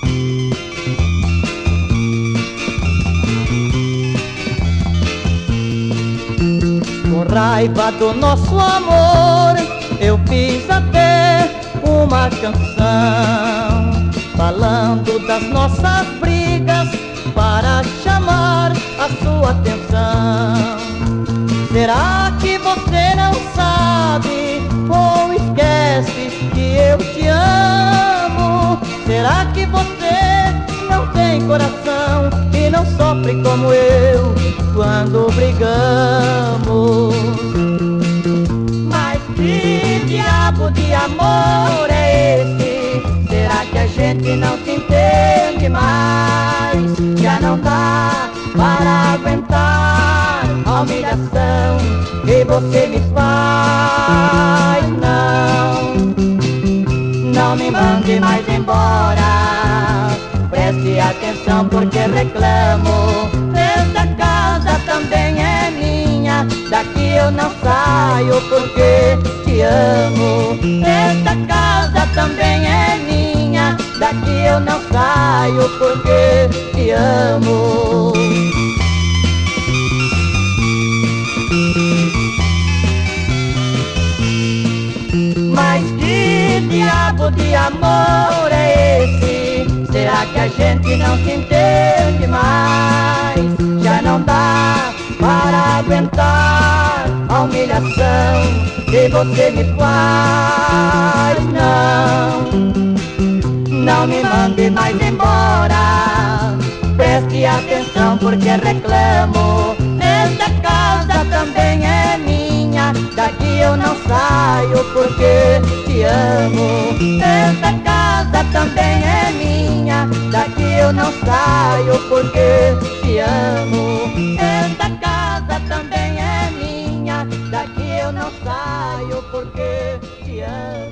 Com raiva do nosso amor, eu fiz até uma canção falando das nossas brigas para chamar a sua atenção. Será que você não sabe ou esquece que eu te amo? Será que você não tem coração e não sofre como eu quando brigamos? Mas que diabo de amor é esse? Será que a gente não se entende mais? Já não dá para aguentar a humilhação que você me faz. Não me mande mais embora. Preste atenção porque reclamo. Esta casa também é minha. Daqui eu não saio porque te amo. Esta casa também é minha. Daqui eu não saio porque te amo. Mas que diabo de amor é esse? Será que a gente não se entende mais? Já não dá para aguentar a humilhação que você me faz. Não me mande mais embora. Preste atenção porque reclamo. Esta casa também é minha. Daqui eu não saio porque te amo. Esta casa também é minha. Daqui eu não saio porque te amo. Esta casa também é minha. Daqui eu não saio porque te amo.